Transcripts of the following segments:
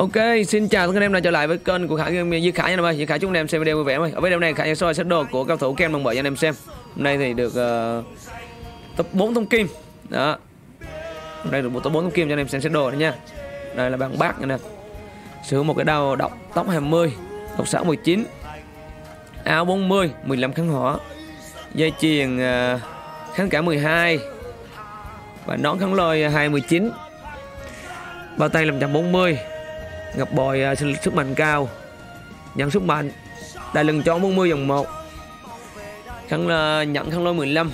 Ok, xin chào tất cả anh em đã trở lại với kênh của Khải Game với Khải nha anh em ơi. Với Khải chúc anh em xem video vui vẻ ơi. Ở video này Khải sẽ soi set đồ của cao thủ Ken bằng bởi cho anh em xem. Hôm nay thì được top 4 thông kim. Đó. Hôm nay được top 4 thông kim cho anh em xem set đồ đó nha. Đây là bảng bát nha nè. Sử dụng một cái đầu độc tóc 20, độc 6 19. Áo 40, 15 kháng hỏa. Dây chuyền kháng cả 12 và nón kháng lôi 219. Bao tay là 140. Ngọc bội sức mạnh cao, nhận sức mạnh, đai lưng chó 40 dòng 1, nhận khăn lôi 15,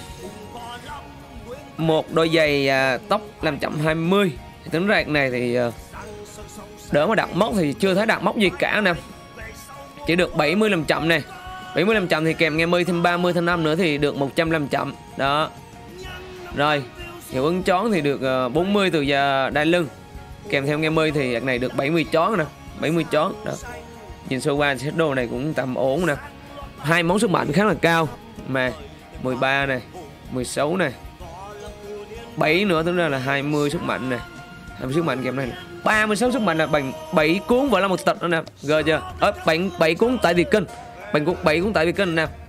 một đôi giày tóc làm chậm 20. Tính rạc này thì đỡ mà đặt móc thì chưa thấy đặt móc gì cả nè, chỉ được 70 làm chậm này, 70 làm chậm thì kèm nghe mươi thêm 30 thêm 5 nữa thì được 100 làm chậm đó. Rồi hiệu ứng chón thì được 40 từ đai lưng, kèm theo nghe mươi thì này được 70 chón nè, 70 chón đó. Nhìn sơ qua set đồ này cũng tầm ổn nè. Hai món sức mạnh khá là cao mà 13 này, 16 này, 7 nữa tức là 20 sức mạnh này, 20 sức mạnh kèm này, 36 sức mạnh là bằng 7 cuốn và là một tật nữa nè, gờ chưa? 7 cuốn tại Việt Kinh, 7 cuốn tại Việt Kinh nè,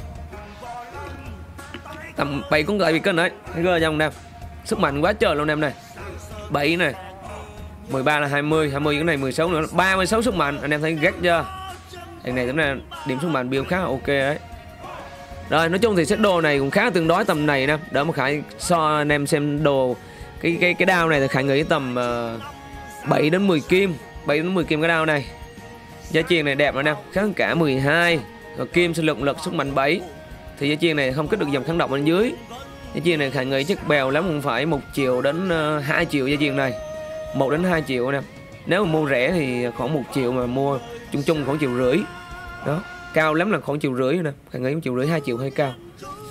tầm 7 cuốn tại Việt Kinh đấy, gờ dòng nè, sức mạnh quá trời luôn em này, 7 này. 13 là 20 cái này 16 nữa, 36 sức mạnh, anh em thấy ghét chưa? Cái này tính là điểm sức mạnh build khá là ok đấy. Rồi nói chung thì set đồ này cũng khá tương đối tầm này nè, đỡ mà Khải so anh em xem đồ cái đao này thì Khải nghĩ tầm 7 đến 10 kim, 7 đến 10 kim cái đao này. Giá chuyền này đẹp rồi nè, kháng cả 12, rồi kim sinh lực sức mạnh 7. Thì giá chuyền này không kích được dòng kháng độc bên dưới. Giá chuyền này Khải nghĩ chắc bèo lắm cũng phải 1 triệu đến 2 triệu giá chuyền này. 1 đến 2 triệu nè. Nếu mà mua rẻ thì khoảng 1 triệu, mà mua chung chung khoảng 1,5 triệu. Đó, cao lắm là khoảng 1,5 triệu nè. Khải nghĩ 1,5 triệu 2 triệu hơi cao.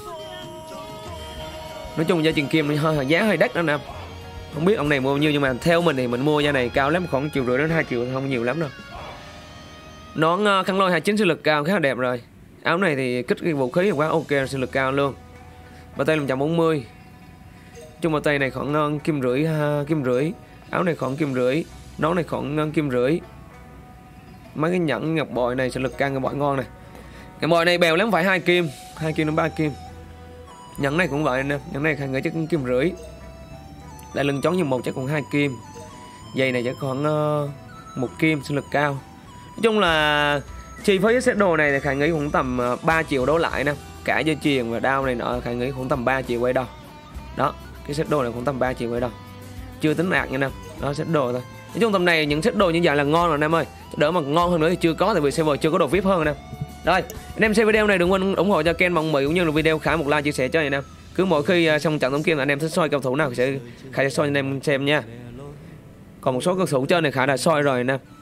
Nói chung giá chuyền kim hơi giá hơi đắt đó nè. Không biết ông này mua bao nhiêu nhưng mà theo mình thì mình mua giá này cao lắm, khoảng 1,5 triệu đến 2 triệu, không nhiều lắm đâu. Nón khăn lôi 29 sinh lực cao khá là đẹp rồi. Áo này thì kích cái vũ khí quá ok, sinh lực cao luôn. Bao tay 140. Chung bao tay này khoảng kim rưỡi. Áo này khoảng kim rưỡi, nón này khoảng kim rưỡi. Mấy cái nhẫn ngọc bội này sẽ lực cao, ngọc bội ngon này. Ngọc bội này bèo lắm phải 2 kim đến 3 kim. Nhẫn này cũng vậy nè, nhẫn này Khải nghĩ chắc kim rưỡi. Đại lưng chón như một chắc còn 2 kim. Dây này chắc khoảng 1 kim sinh lực cao. Nói chung là chi phí set đồ này thì Khải nghĩ cũng tầm 3 triệu đổ lại nè. Cả dây chuyền và đao này nọ Khải nghĩ cũng tầm 3 triệu quay đầu. Đó, cái set đồ này cũng tầm 3 triệu quay đầu. Chưa tính ạc nha nè. Đó, set đồ thôi. Nói chung tầm này những set đồ như vậy là ngon rồi anh em ơi. Đỡ mà ngon hơn nữa thì chưa có, tại vì server chưa có đồ VIP hơn nè. Rồi, anh em xem video này đừng quên ủng hộ cho Ken bằng Mỹ cũng như là video Khải một like chia sẻ cho anh em. Cứ mỗi khi xong trận tổng kim là anh em thích soi cầu thủ nào Khải sẽ soi anh em xem nha. Còn một số cầu thủ trên này Khải đã soi rồi nè.